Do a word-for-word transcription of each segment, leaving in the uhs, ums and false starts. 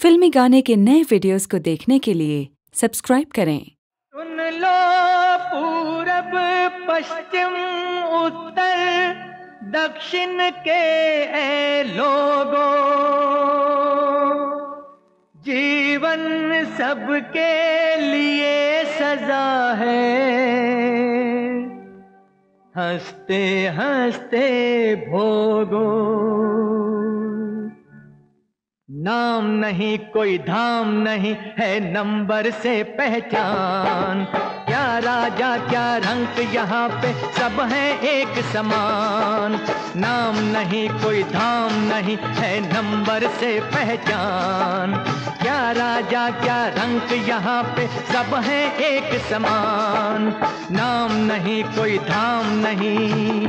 फिल्मी गाने के नए वीडियोस को देखने के लिए सब्सक्राइब करें। सुन लो पूरब पश्चिम उत्तर दक्षिण के ए लोगों, जीवन सबके लिए सजा है, हंसते हंसते भोगो। नाम नहीं कोई धाम नहीं है नंबर से पहचान, क्या राजा क्या रंक यहाँ पे सब है एक समान। नाम नहीं कोई धाम नहीं है नंबर से पहचान, क्या राजा क्या रंक यहाँ पे सब है एक समान। नाम नहीं कोई धाम नहीं।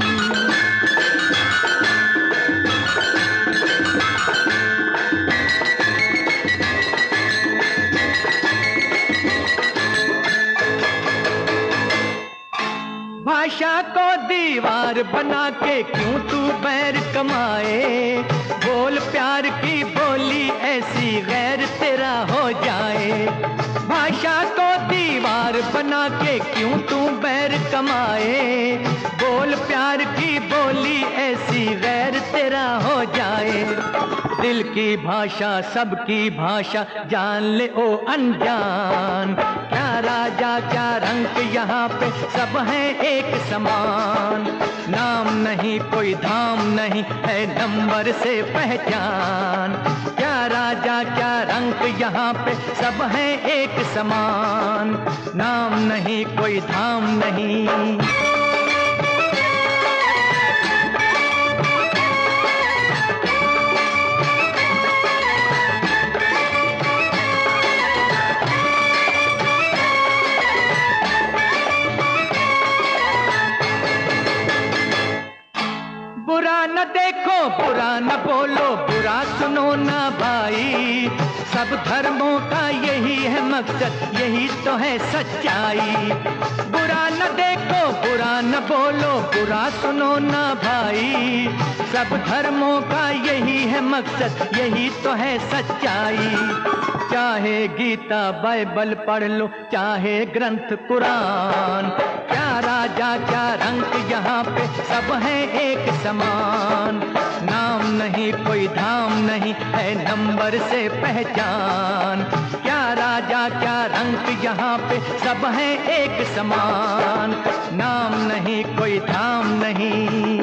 भाषा को दीवार बना के क्यों तू बैर कमाए, बोल प्यार की बोली ऐसी गैर तेरा हो जाए। भाषा को दीवार बना के क्यों तू बैर कमाए, बोल प्यार की बोली ऐसी गैर तेरा हो जाए। दिल की भाषा सबकी भाषा जान ले ओ अनजान, क्या राजा क्या रंक यहाँ पे सब है एक समान। नाम नहीं कोई धाम नहीं है नंबर से पहचान, क्या राजा क्या रंक यहाँ पे सब है एक समान। नाम नहीं कोई धाम नहीं। बुरा न देखो बुरा न बोलो बुरा सुनो ना भाई, सब धर्मों का यही है मकसद यही तो है सच्चाई। बुरा न देखो बुरा न बोलो बुरा सुनो ना भाई, सब धर्मों का यही है मकसद यही तो है सच्चाई। चाहे गीता बाइबल पढ़ लो चाहे ग्रंथ कुरान, क्या राजा क्या रंग यहाँ पे सब है एक समान। नाम नहीं कोई धाम नहीं है नंबर से पहचान, क्या राजा क्या रंग यहाँ पे सब है एक समान। नाम नहीं कोई धाम नहीं।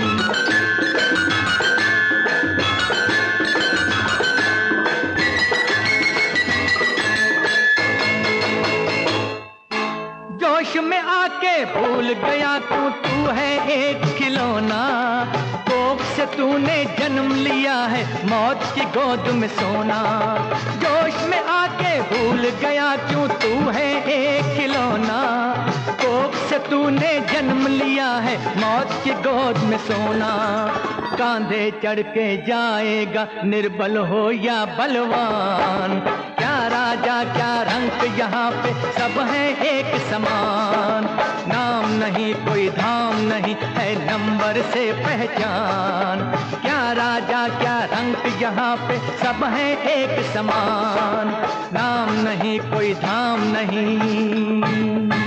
जोश में आके भूल गया तू तू है एक खिलौना, कोख से तूने जन्म लिया है मौत की गोद में सोना। जोश में आके भूल गया क्यों तू है एक खिलौना, कोख से तूने जन्म लिया है मौत की गोद में सोना। कांधे चढ़ के जाएगा निर्बल हो या बलवान, क्या राजा क्या रंग यहाँ पे सब है एक समान। नाम नहीं कोई धाम नहीं है नंबर से पहचान, क्या राजा क्या रंग यहाँ पे सब है एक समान। नाम नहीं कोई धाम नहीं।